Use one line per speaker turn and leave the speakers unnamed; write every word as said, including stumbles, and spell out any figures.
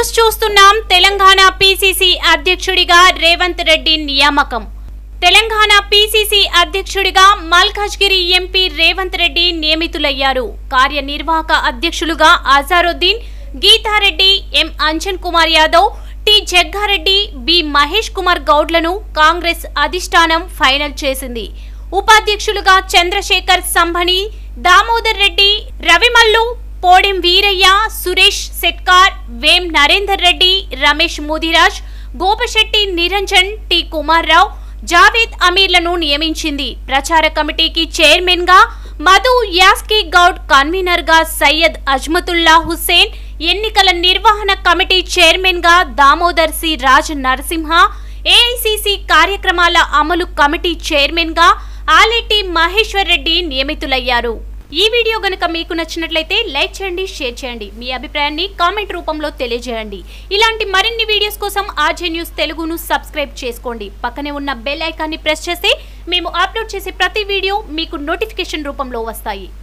News చూస్తున్నాం. Telangana PCC అధ్యక్షుడిగా రేవంత్ రెడ్డి నియామకం. తెలంగాణ పీసీసీ అధ్యక్షుడిగా మల్కాజ్గిరి ఎంపీ రేవంత్ రెడ్డి నియమితులయ్యారు. కార్యనిర్వాహక అధ్యక్షులుగా Azharuddin, Geetha Reddy, M Anjan Kumar Yadav, T Jagga Reddy, B Mahesh Kumar గౌడ్లను కాంగ్రెస్ అధిష్టానం ఫైనల్ చేసింది. ఉపాధ్యక్షులుగా చంద్రశేఖర్ సంభణి, దామోదర్ రెడ్డి, రవిమల్లు, పోడెం వీరయ్య, సురేష్ సెట్కార్, వేం నరేందర్ రెడ్డి, రమేష్ ముదిరాజ్, గోపశెట్టి నిరంజన్, టి కుమార్ రావు, జావేద్ అమీర్లను నియమించింది. ప్రచార కమిటీకి చైర్మన్ గా మధు యాస్కి గౌడ్, కన్వీనర్ గా సయ్యద్ అజ్మతుల్లా హుస్సేన్, ఎన్నికల నిర్వహణ కమిటీ చైర్మన్ గా దామోదర్ సి రాజ్ నరసింహ, ఏఐసిసి కార్యక్రమాల అమలు కమిటీ చైర్మన్ గా ఆలేటి మహేశ్వర్ రెడ్డి నియమితులయ్యారు. ఈ వీడియో గనుక మీకు నచ్చినట్లయితే లైక్ చేయండి, షేర్ చేయండి. మీ అభిప్రాయాన్ని కామెంట్ రూపంలో తెలియజేయండి. ఇలాంటి మరిన్ని వీడియోస్ కోసం ఆర్జే న్యూస్ తెలుగును సబ్స్క్రైబ్ చేసుకోండి. పక్కనే ఉన్న బెల్ ఐకాన్ని ప్రెస్ చేస్తే మేము అప్లోడ్ చేసే ప్రతి వీడియో మీకు నోటిఫికేషన్ రూపంలో వస్తాయి.